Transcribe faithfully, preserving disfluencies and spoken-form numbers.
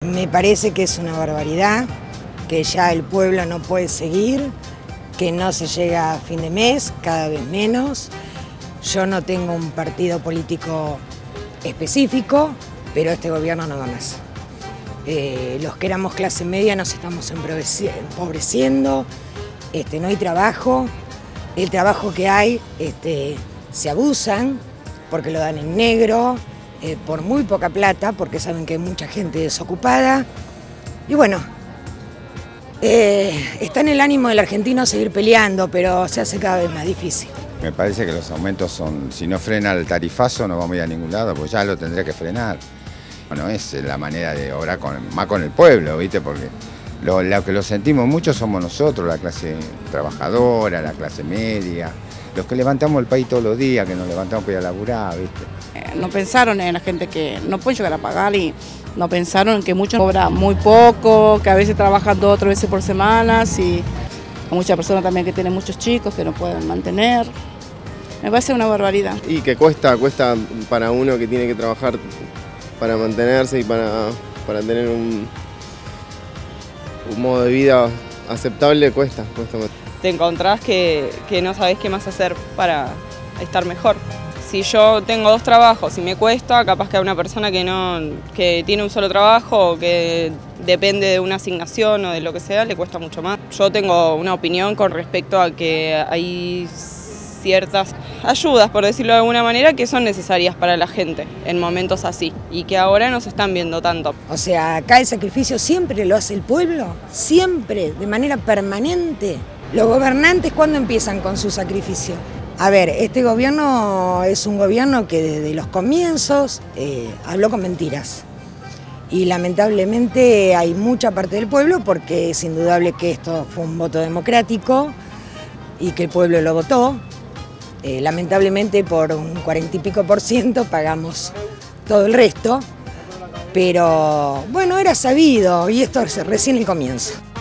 Me parece que es una barbaridad, que ya el pueblo no puede seguir, que no se llega a fin de mes, cada vez menos. Yo no tengo un partido político específico, pero este gobierno no va más. Eh, los que éramos clase media nos estamos empobreciendo, este, no hay trabajo, el trabajo que hay este, se abusan porque lo dan en negro, eh, por muy poca plata, porque saben que hay mucha gente desocupada. Y bueno, eh, está en el ánimo del argentino seguir peleando, pero se hace cada vez más difícil. Me parece que los aumentos son, si no frena el tarifazo no vamos a ir a ningún lado, pues ya lo tendría que frenar. Bueno, es la manera de obrar con, más con el pueblo, ¿viste? Porque lo, lo que lo sentimos mucho somos nosotros, la clase trabajadora, la clase media, los que levantamos el país todos los días, que nos levantamos para ir a laburar, ¿viste? Eh, no pensaron en la gente que no puede llegar a pagar y no pensaron en que muchos cobran muy poco, que a veces trabajan dos o tres veces por semana y hay muchas personas también que tienen muchos chicos que no pueden mantener. Me parece una barbaridad. Y que cuesta, cuesta para uno que tiene que trabajar para mantenerse y para, para tener un, un modo de vida aceptable, cuesta, cuesta. Te encontrás que, que no sabés qué más hacer para estar mejor. Si yo tengo dos trabajos y me cuesta, capaz que a una persona que, no, que tiene un solo trabajo o que depende de una asignación o de lo que sea, le cuesta mucho más. Yo tengo una opinión con respecto a que hay ciertas ayudas, por decirlo de alguna manera, que son necesarias para la gente en momentos así y que ahora no se están viendo tanto. O sea, acá el sacrificio siempre lo hace el pueblo, siempre, de manera permanente. Los gobernantes, ¿cuándo empiezan con su sacrificio? A ver, este gobierno es un gobierno que desde los comienzos eh, habló con mentiras. Y lamentablemente hay mucha parte del pueblo, porque es indudable que esto fue un voto democrático y que el pueblo lo votó. Eh, lamentablemente por un cuarenta y pico por ciento pagamos todo el resto, pero bueno, era sabido y esto es recién el comienzo.